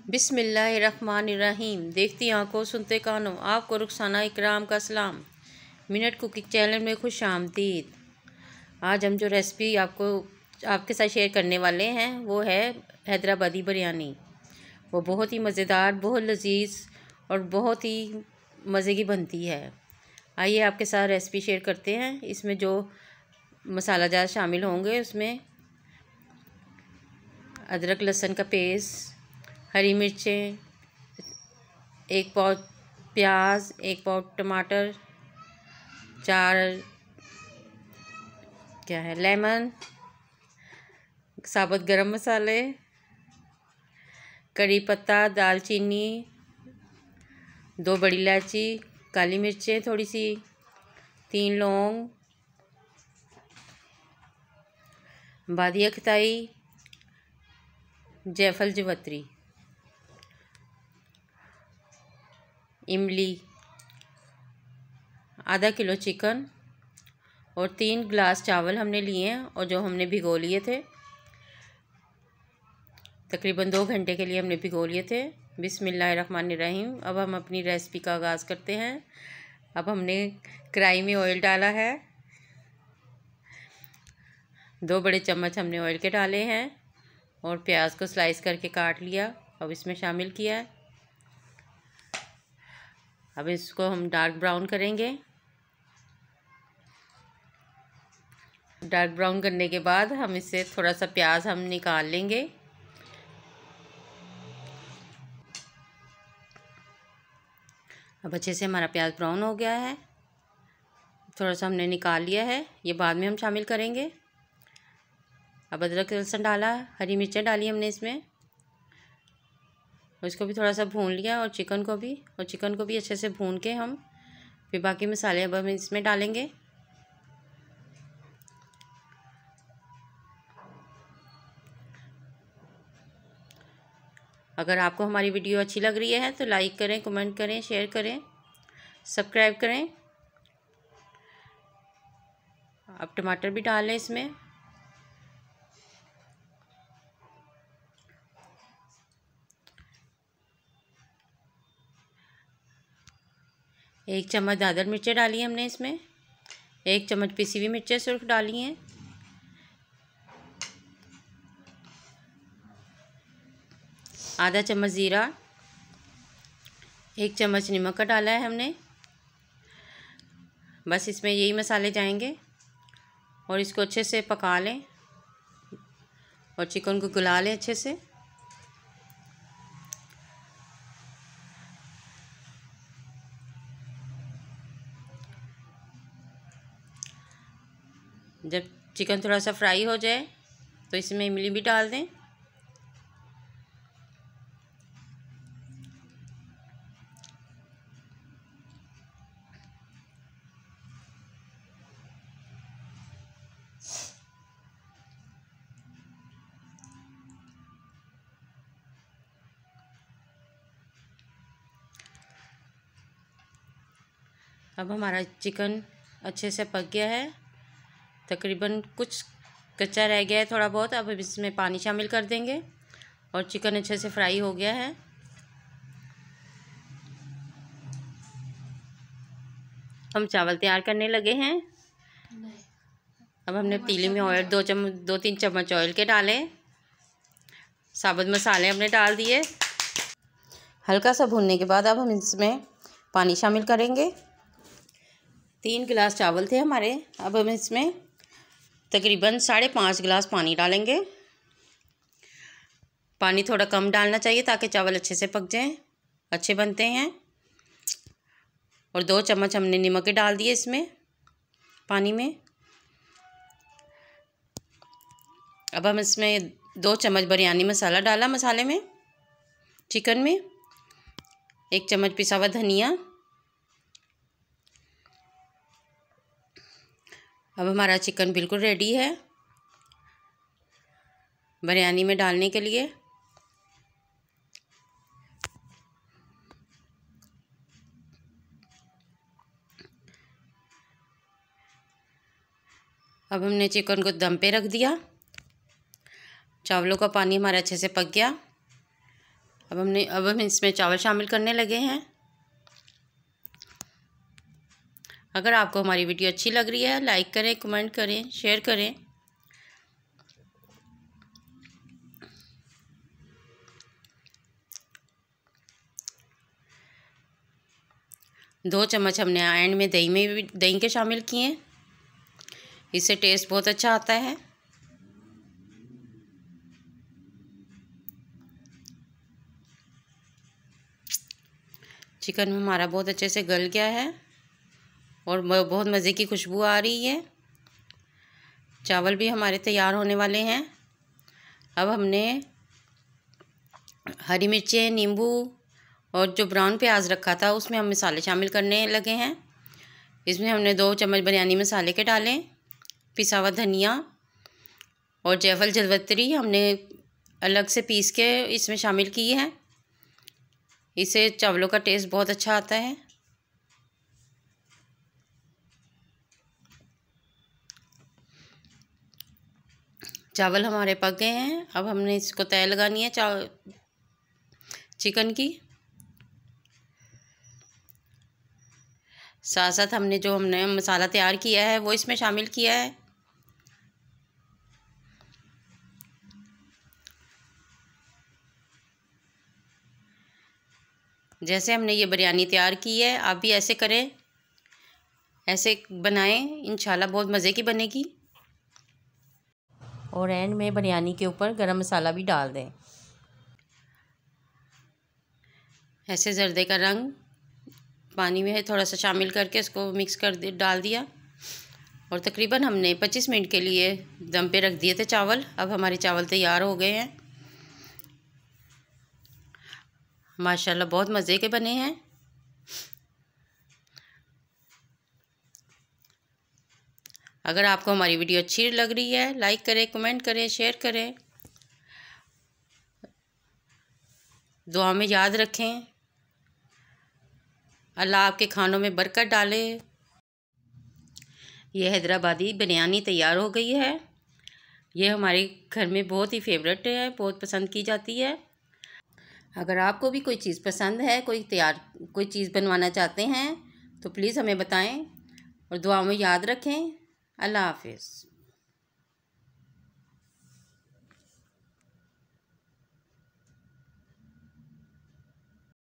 बिस्मिल्लाहिर्रहमानिर्रहीम। देखती आंखों सुनते कानों, आपको रुखसाना इकराम का सलाम। मिनट कुकिंग चैनल में खुश आमदीद। आज हम जो रेसिपी आपके साथ शेयर करने वाले हैं वो है हैदराबादी बिरयानी। वो बहुत ही मज़ेदार, बहुत लजीज और बहुत ही मज़े की बनती है। आइए आपके साथ रेसिपी शेयर करते हैं। इसमें जो मसाला जार शामिल होंगे उसमें अदरक लहसुन का पेस्ट, हरी मिर्चें, 1 पाव प्याज, 1 पाव टमाटर, 4 लेमन, साबुत गरम मसाले, कड़ी पत्ता, दालचीनी, 2 बड़ी इलायची, काली मिर्चें थोड़ी सी, 3 लौंग, बादिया खताई, जायफल जवत्री, इमली, आधा किलो चिकन और 3 गिलास चावल हमने लिए हैं और जो हमने भिगो लिए थे। तकरीबन 2 घंटे के लिए हमने भिगो लिए थे। बिस्मिल्लाहिर्रहमानिर्रहीम। अब हम अपनी रेसिपी का आगाज़ करते हैं। अब हमने कढ़ाई में ऑयल डाला है। 2 बड़े चम्मच हमने ऑयल के डाले हैं और प्याज को स्लाइस करके काट लिया। अब इसमें शामिल किया है। अब इसको हम डार्क ब्राउन करेंगे। डार्क ब्राउन करने के बाद हम इससे थोड़ा सा प्याज हम निकाल लेंगे। अब अच्छे से हमारा प्याज ब्राउन हो गया है। थोड़ा सा हमने निकाल लिया है, ये बाद में हम शामिल करेंगे। अब अदरक लहसुन डाला, हरी मिर्चें डाली हमने इसमें, और इसको भी थोड़ा सा भून लिया और चिकन को भी अच्छे से भून के हम फिर बाकी मसाले अब हम इसमें डालेंगे। अगर आपको हमारी वीडियो अच्छी लग रही है तो लाइक करें, कमेंट करें, शेयर करें, सब्सक्राइब करें। अब टमाटर भी डाल लें इसमें। एक चम्मच दादर मिर्चें डाली हमने इसमें। 1 चम्मच पिसी हुई मिर्चें सिर्फ डाली हैं। आधा चम्मच ज़ीरा, 1 चम्मच नमक का डाला है हमने। बस इसमें यही मसाले जाएंगे और इसको अच्छे से पका लें और चिकन को गला लें अच्छे से। जब चिकन थोड़ा सा फ्राई हो जाए तो इसमें इमली भी डाल दें। अब हमारा चिकन अच्छे से पक गया है। तकरीबन कुछ कच्चा रह गया है थोड़ा बहुत। अब इसमें पानी शामिल कर देंगे और चिकन अच्छे से फ्राई हो गया है। हम चावल तैयार करने लगे हैं। अब हमने पतीले में ऑयल 2-3 चम्मच ऑयल के डाले। साबुत मसाले हमने डाल दिए। हल्का सा भूनने के बाद अब हम इसमें पानी शामिल करेंगे। 3 गिलास चावल थे हमारे। अब हम इसमें तकरीबन 5.5 गिलास पानी डालेंगे। पानी थोड़ा कम डालना चाहिए ताकि चावल अच्छे से पक जाएं, अच्छे बनते हैं। और 2 चम्मच हमने नमक के डाल दिए इसमें पानी में। अब हम इसमें 2 चम्मच बिरयानी मसाला डाला मसाले में, चिकन में। 1 चम्मच पिसा हुआ धनिया। अब हमारा चिकन बिल्कुल रेडी है बिरयानी में डालने के लिए। अब हमने चिकन को दम पे रख दिया। चावलों का पानी हमारा अच्छे से पक गया। अब हम इसमें चावल शामिल करने लगे हैं। अगर आपको हमारी वीडियो अच्छी लग रही है, लाइक करें, कमेंट करें, शेयर करें। दो चम्मच हमने एंड में दही के शामिल किए हैं। इससे टेस्ट बहुत अच्छा आता है। चिकन हमारा बहुत अच्छे से गल गया है और बहुत मज़े की खुशबू आ रही है। चावल भी हमारे तैयार होने वाले हैं। अब हमने हरी मिर्चें, नींबू और जो ब्राउन प्याज रखा था उसमें हम मसाले शामिल करने लगे हैं। इसमें हमने 2 चम्मच बिरयानी मसाले के डाले, पिसा हुआ धनिया और जायफल जवित्री हमने अलग से पीस के इसमें शामिल की है। इससे चावलों का टेस्ट बहुत अच्छा आता है। चावल हमारे पक गए हैं। अब हमने इसको तय लगानी है चिकन की। साथ साथ हमने मसाला तैयार किया है वो इसमें शामिल किया है। जैसे हमने ये बिरयानी तैयार की है, आप भी ऐसे करें, ऐसे बनाएं, इंशाल्लाह बहुत मज़े की बनेगी। और एंड में बिरयानी के ऊपर गरम मसाला भी डाल दें। ऐसे जर्दे का रंग पानी में थोड़ा सा शामिल करके इसको मिक्स डाल दिया और तकरीबन हमने 25 मिनट के लिए दम पे रख दिए थे चावल। अब हमारे चावल तैयार हो गए हैं। माशाल्लाह बहुत मज़े के बने हैं। अगर आपको हमारी वीडियो अच्छी लग रही है, लाइक करें, कमेंट करें, शेयर करें। दुआ में याद रखें। अल्लाह आपके खानों में बरकत डाले। ये हैदराबादी बिरयानी तैयार हो गई है। ये हमारे घर में बहुत ही फेवरेट है, बहुत पसंद की जाती है। अगर आपको भी कोई चीज़ पसंद है, कोई चीज़ बनवाना चाहते हैं तो प्लीज़ हमें बताएं और दुआ में याद रखें। अल्लाह हाफिज़।